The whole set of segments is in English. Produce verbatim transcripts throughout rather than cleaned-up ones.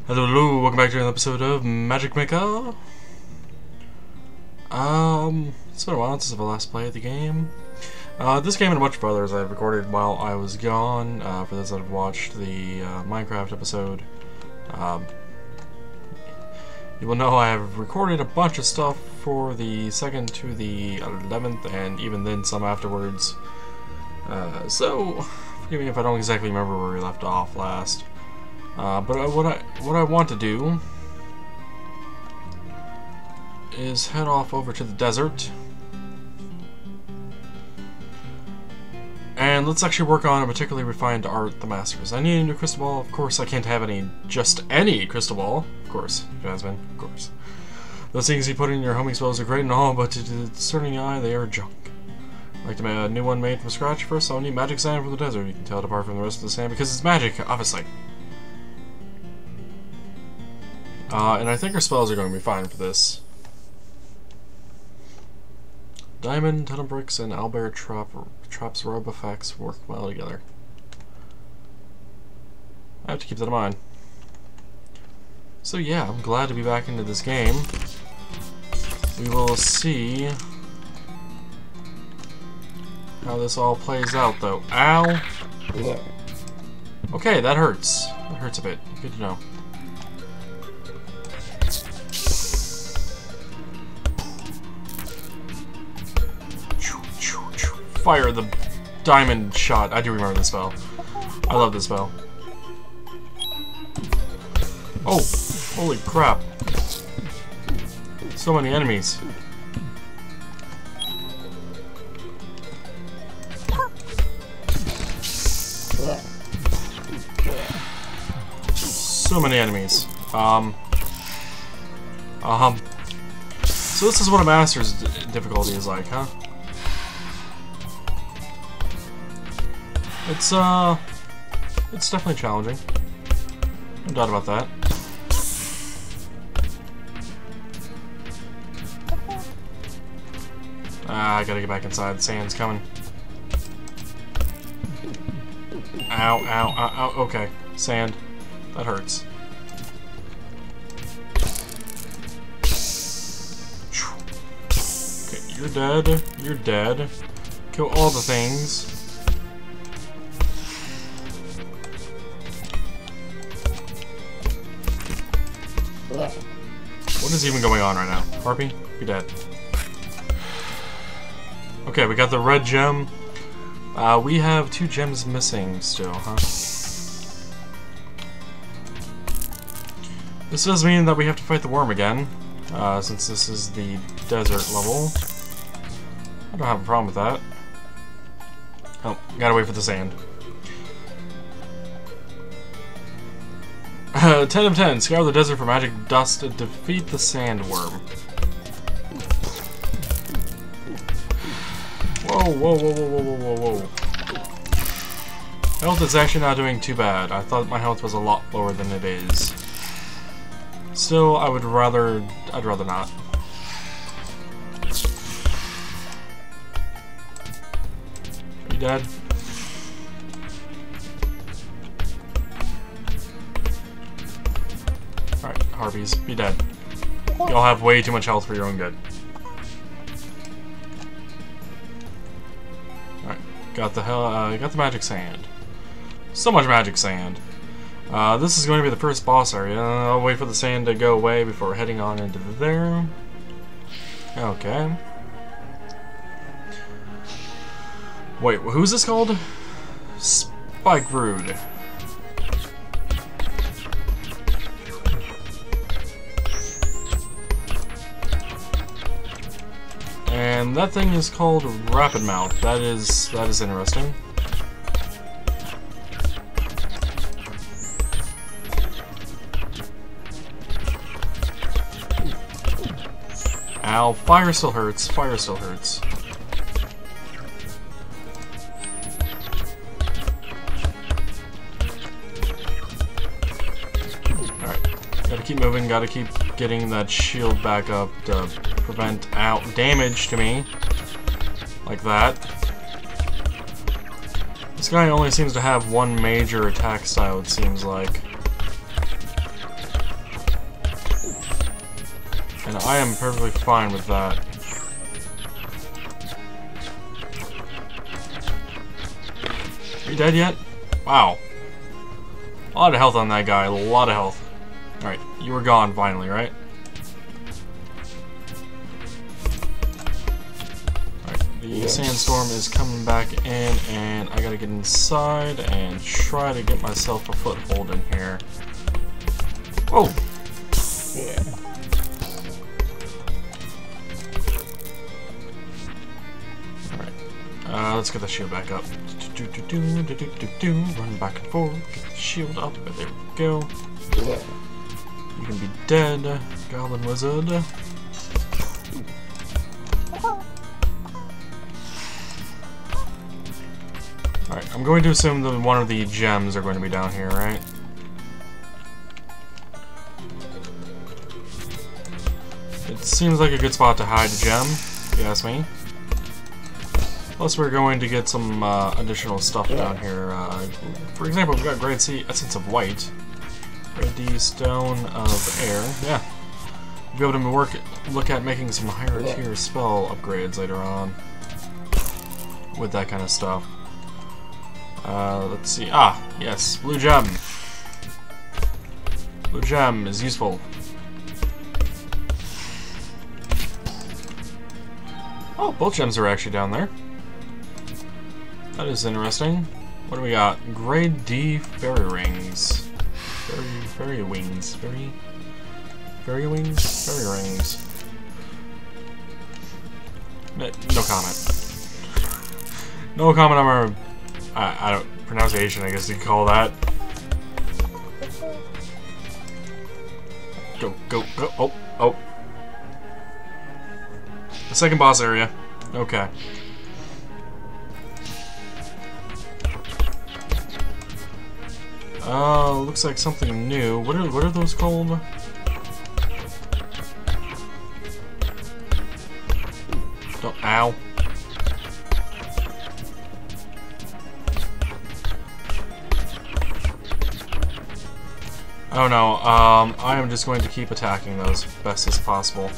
Hello, hello, welcome back to another episode of Magic Maker. Um, it's been a while since I last played the game. Uh, this game and a bunch of others I've recorded while I was gone. Uh, for those that have watched the uh, Minecraft episode, um, you will know I have recorded a bunch of stuff for the second to the eleventh, and even then some afterwards. Uh, so, forgive me if I don't exactly remember where we left off last. Uh, but uh, what I what I want to do is head off over to the desert, and let's actually work on a particularly refined art, the Masters. I need a new crystal ball. Of course, I can't have any just any crystal ball. Of course, Jasmine. Of course. Those things you put in your homing spells are great and all, but to the discerning eye, they are junk. Like to make a new one made from scratch. First, I'll need magic sand from the desert. You can tell it apart from the rest of the sand because it's magic, obviously. Uh, and I think our spells are going to be fine for this. Diamond, Tunnel Bricks, and Owlbear Trap, Trap's robe effects work well together. I have to keep that in mind. So yeah, I'm glad to be back into this game. We will see how this all plays out, though. Ow! Okay, that hurts. That hurts a bit. Good to know. Fire the diamond shot. I do remember this spell. I love this spell. Oh, holy crap. So many enemies. So many enemies. Um. Um. So this is what a Master's difficulty is like, huh? It's, uh, it's definitely challenging. No doubt about that. Ah, I gotta get back inside. The sand's coming. Ow, ow, ow, ow. Okay. Sand. That hurts. Okay, you're dead. You're dead. Kill all the things. What is even going on right now? Harpy, be dead. Okay, we got the red gem. Uh, we have two gems missing still, huh? This does mean that we have to fight the worm again, uh, since this is the desert level. I don't have a problem with that. Oh, gotta wait for the sand. Uh, ten of ten. Scour the desert for magic dust to defeat the sandworm. Whoa, whoa, whoa, whoa, whoa, whoa, whoa. Health is actually not doing too bad. I thought my health was a lot lower than it is. Still, I would rather... I'd rather not. You dead? Alright, Harpies, be dead. Y'all have way too much health for your own good. Alright, got the hell, uh, got the magic sand. So much magic sand. Uh, this is going to be the first boss area. I'll wait for the sand to go away before heading on into there. Okay. Wait, who's this called? Spike Brood. And that thing is called Rapid Mouth. That is that is interesting. Ow, fire still hurts. Fire still hurts. Alright. Gotta keep moving, gotta keep getting that shield back up to prevent out damage to me. Like that. This guy only seems to have one major attack style, it seems like. I am perfectly fine with that. Are you dead yet? Wow. A lot of health on that guy, a lot of health. Alright, you were gone finally, right? Alright, the yes. sandstorm is coming back in, and I gotta get inside and try to get myself a foothold in here. Oh! Yeah. Alright, uh, let's get the shield back up. Do, do, do, do, do, do, do. Run back and forth, get the shield up, there we go. Yeah. You can be dead, Goblin Wizard. Alright, I'm going to assume that one of the gems are going to be down here, right? It seems like a good spot to hide a gem, if you ask me. Plus, we're going to get some uh, additional stuff down here. Uh, for example, we've got Grade C Essence of White, Grade D Stone of Air. Yeah, we'll be able to work, look at making some higher tier spell upgrades later on with that kind of stuff. Uh, let's see. Ah, yes, Blue Gem. Blue Gem is useful. Oh, both gems are actually down there. That is interesting. What do we got? Grade D Fairy Rings. Fairy, fairy wings. Fairy, fairy wings? Fairy rings. No, no comment. No comment on our, I, I don't, pronunciation, I guess you could call that. Go, go, go. Oh, oh. The second boss area. Okay. Uh, looks like something new. What are what are those called? Don't, ow. Oh no, um, I am just going to keep attacking those best as possible.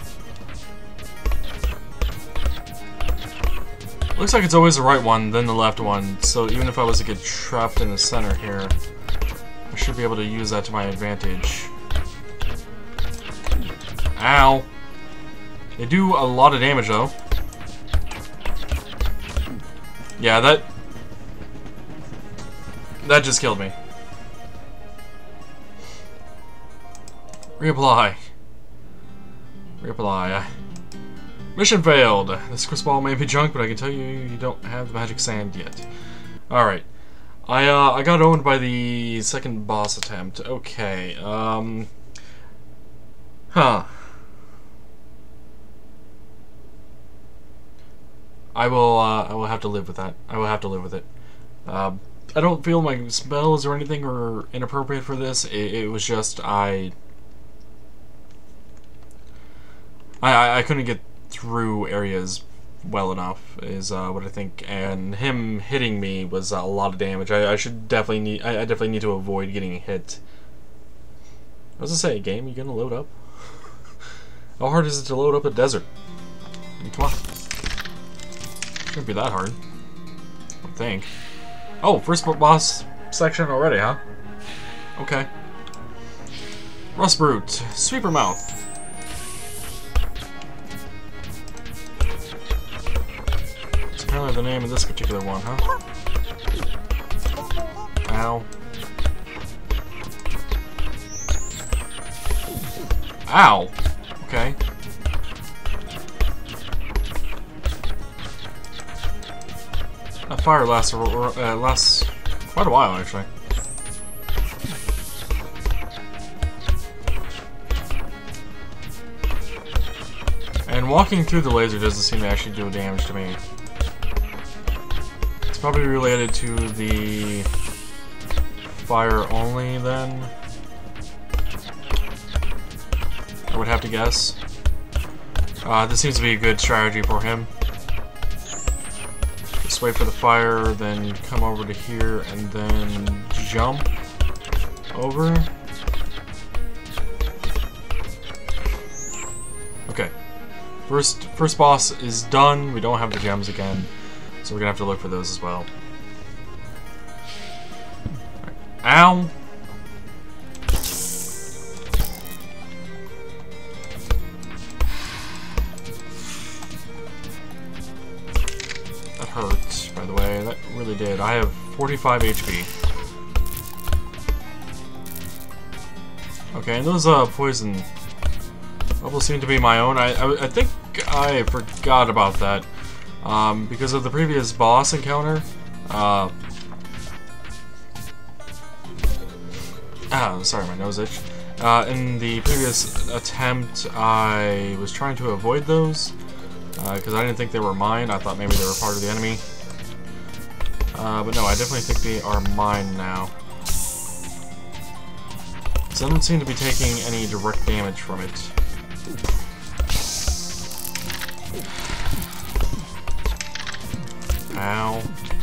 Looks like it's always the right one, then the left one, so even if I was to get trapped in the center here, I should be able to use that to my advantage. Ow! They do a lot of damage, though. Yeah, that... That just killed me. Reapply. Reapply. Mission failed! This crystal may be junk, but I can tell you you don't have the magic sand yet. Alright. I, uh, I got owned by the second boss attempt. Okay, um... Huh. I will, uh, I will have to live with that. I will have to live with it. Uh, I don't feel my spells or anything were inappropriate for this. It, it was just, I... I, I, I couldn't get through areas well enough, is uh, what I think, and him hitting me was a lot of damage. I, I should definitely need, I, I definitely need to avoid getting hit. What does it say, game? You gonna load up? How hard is it to load up a desert? I mean, come on. Shouldn't be that hard, I think. Oh, first boss section already, huh? Okay. Rust Brute, Sweeper Mouth. Apparently the name of this particular one, huh? Ow. Ow! Okay. That fire lasts, uh, lasts quite a while, actually. And walking through the laser doesn't seem to actually do damage to me. It's probably related to the fire only, then. I would have to guess. Uh, this seems to be a good strategy for him. Just wait for the fire, then come over to here, and then jump over. First, first boss is done. We don't have the gems again, so we're gonna have to look for those as well. Ow! That hurt, by the way. That really did. I have forty-five H P. Okay, and those uh, poison bubbles seem to be my own. I, I, I think I forgot about that. Um, because of the previous boss encounter. Uh, ah, sorry, my nose itched. Uh, in the previous attempt, I was trying to avoid those. Because uh, I didn't think they were mine. I thought maybe they were part of the enemy. Uh, but no, I definitely think they are mine now. So I don't seem to be taking any direct damage from it. Ow.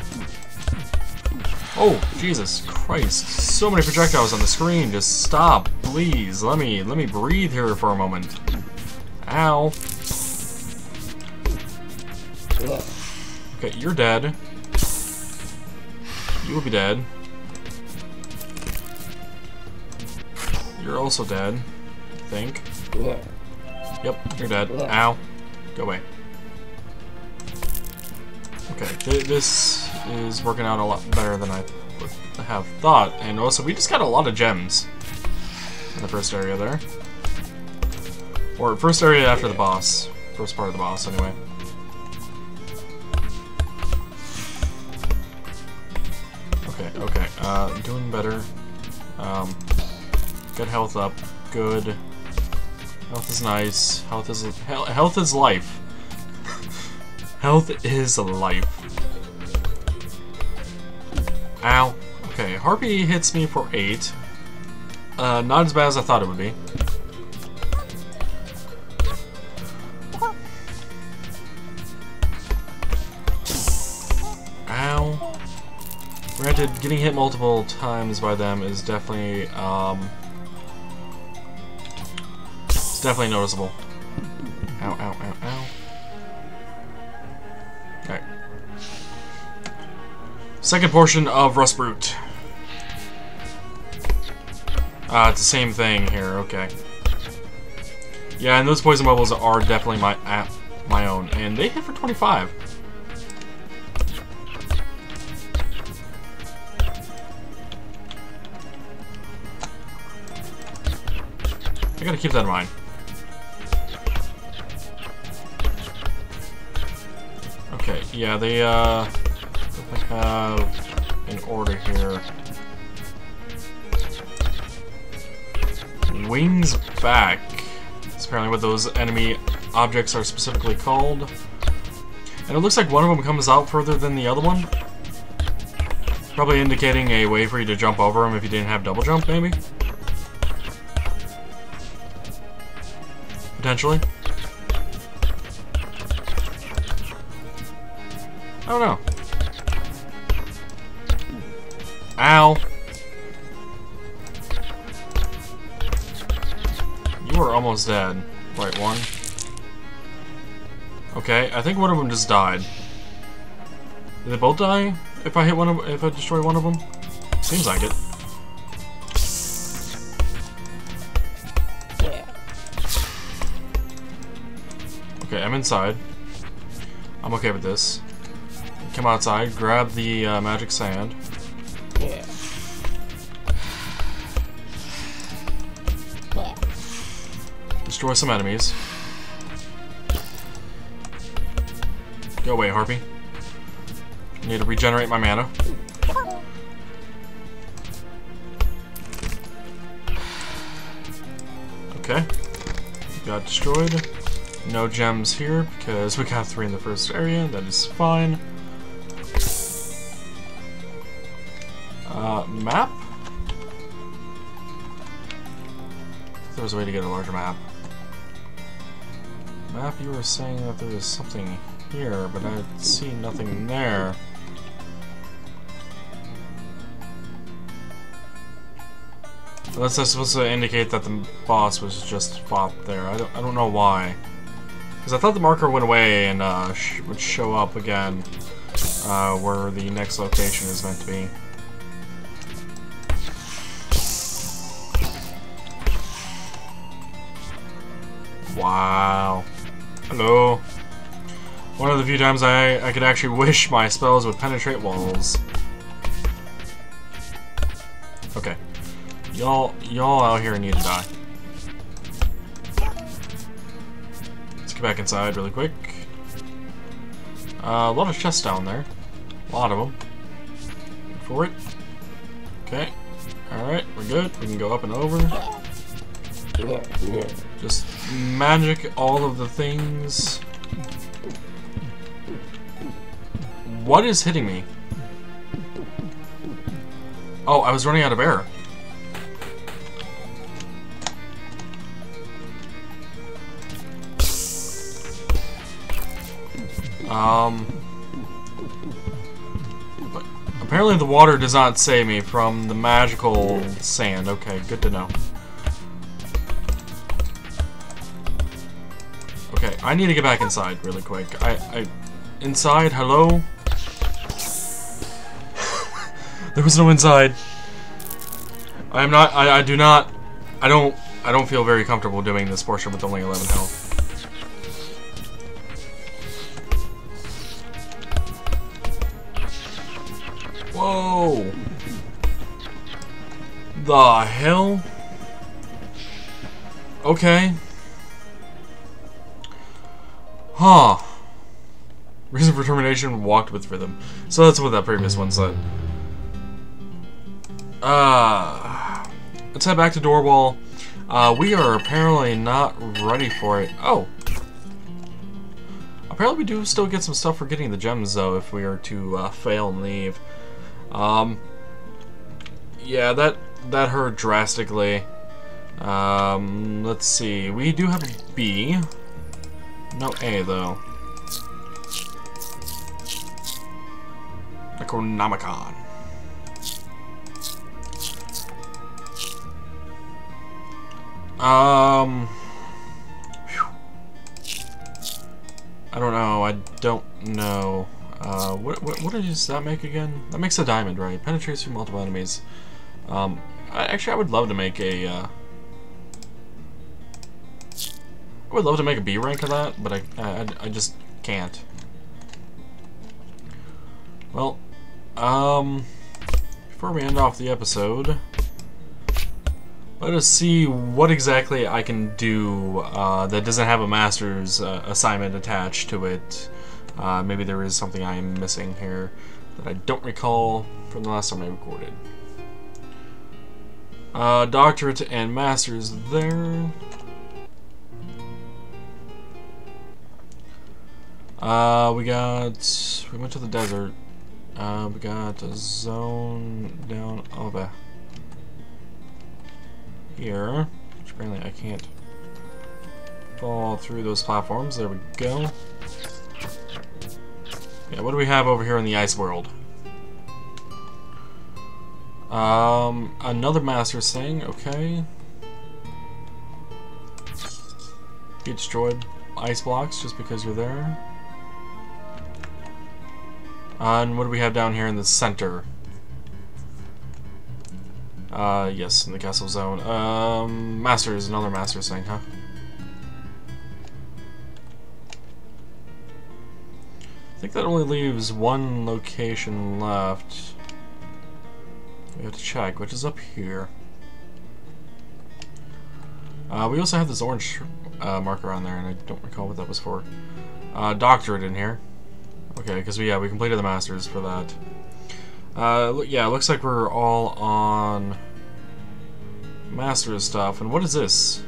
Oh, Jesus Christ. So many projectiles on the screen. Just stop, please. Let me, let me breathe here for a moment. Ow. Okay, you're dead. You will be dead. You're also dead, I think. Yep, you're dead. Ow. Go away. Okay, th this is working out a lot better than I would have thought. And also, we just got a lot of gems in the first area there. Or first area after the boss. First part of the boss, anyway. Okay, okay. Uh, doing better. Um, get health up. Good. Health is nice. Health is health is life. Health is life. Ow. Okay, Harpy hits me for eight. Uh, not as bad as I thought it would be. Ow. Granted, getting hit multiple times by them is definitely, um... it's definitely noticeable. Ow, ow, ow, ow. Alright. Second portion of Rustbrute. Uh, it's the same thing here, okay. Yeah, and those poison bubbles are definitely my uh, my own. And they hit for twenty-five. I gotta keep that in mind. Okay, yeah, they uh definitely have an order here. Wings back. That's apparently what those enemy objects are specifically called. And it looks like one of them comes out further than the other one. Probably indicating a way for you to jump over them if you didn't have double jump, maybe? Potentially. I don't know. Ow. You are almost dead. Wait, one. Okay, I think one of them just died. Did they both die? If I hit one of, if I destroy one of them? Seems like it. Okay, I'm inside. I'm okay with this. Come outside, grab the uh, magic sand. Yeah. Destroy some enemies. Go away, Harpy. Need to regenerate my mana. Okay. Got destroyed. No gems here because we got three in the first area. That is fine. Uh, map? There was a way to get a larger map. Map, you were saying that there was something here, but I see nothing there. Unless that's supposed to indicate that the boss was just fought there. I don't, I don't know why. Because I thought the marker went away and uh, sh would show up again uh, where the next location is meant to be. Wow. Hello. One of the few times I, I could actually wish my spells would penetrate walls. Okay. Y'all y'all out here need to die. Let's get back inside really quick. Uh, a lot of chests down there. A lot of them. Wait for it. Okay. Alright, we're good. We can go up and over. Just magic all of the things. What is hitting me? Oh, I was running out of air. Um, but apparently the water does not save me from the magical sand. Okay, good to know. Okay, I need to get back inside really quick. I, I, inside, hello? There was no inside. I am not, I, I do not, I don't, I don't feel very comfortable doing this portion with only eleven health. Whoa! The hell? Okay. Huh. Reason for termination, walked with rhythm. So that's what that previous one said. Uh, let's head back to Doorball. Uh, we are apparently not ready for it. Oh. Apparently we do still get some stuff for getting the gems, though, if we are to uh, fail and leave. Um, yeah, that, that hurt drastically. Um, let's see. We do have a B. No A, though. Necronomicon. Um... Whew. I don't know. I don't know. Uh, what, what, what does that make again? That makes a diamond, right? Penetrates through multiple enemies. Um, I, actually, I would love to make a, uh... I would love to make a B rank of that, but I, I, I just can't. Well, um, before we end off the episode, let us see what exactly I can do uh, that doesn't have a master's uh, assignment attached to it. Uh, maybe there is something I am missing here that I don't recall from the last time I recorded. Uh, doctorate and master's there. Uh, we got, we went to the desert. Uh, we got a zone down over here, which apparently I can't fall through those platforms. There we go. Yeah, what do we have over here in the ice world? Um, another master's thing, okay. Get destroyed ice blocks just because you're there. Uh, and what do we have down here in the center? Uh, yes, in the castle zone. Um, Masters, another Masters thing, huh? I think that only leaves one location left. We have to check, which is up here. Uh, we also have this orange uh, marker on there, and I don't recall what that was for. Uh, doctorate in here. Okay, because we, yeah, we completed the Masters for that. Uh, yeah, it looks like we're all on Masters stuff. And what is this?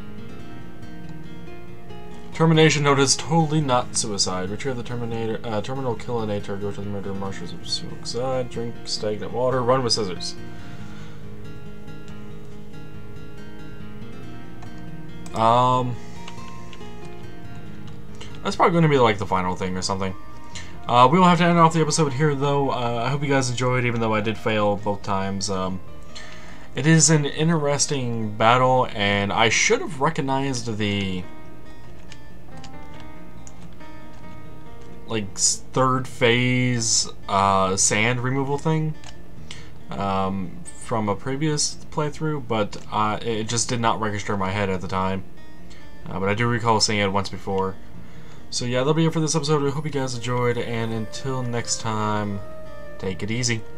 Termination notice, totally not suicide. Retrieve the Terminator, uh, terminal killinator, go to the murder marshals of suicide, drink stagnant water, run with scissors. Um, that's probably going to be like the final thing or something. Uh, we will have to end off the episode here, though. Uh, I hope you guys enjoyed, even though I did fail both times. Um, it is an interesting battle, and I should have recognized the like third phase uh, sand removal thing um, from a previous playthrough, but uh, it just did not register in my head at the time. Uh, but I do recall seeing it once before. So yeah, that'll be it for this episode. I hope you guys enjoyed, and until next time, take it easy.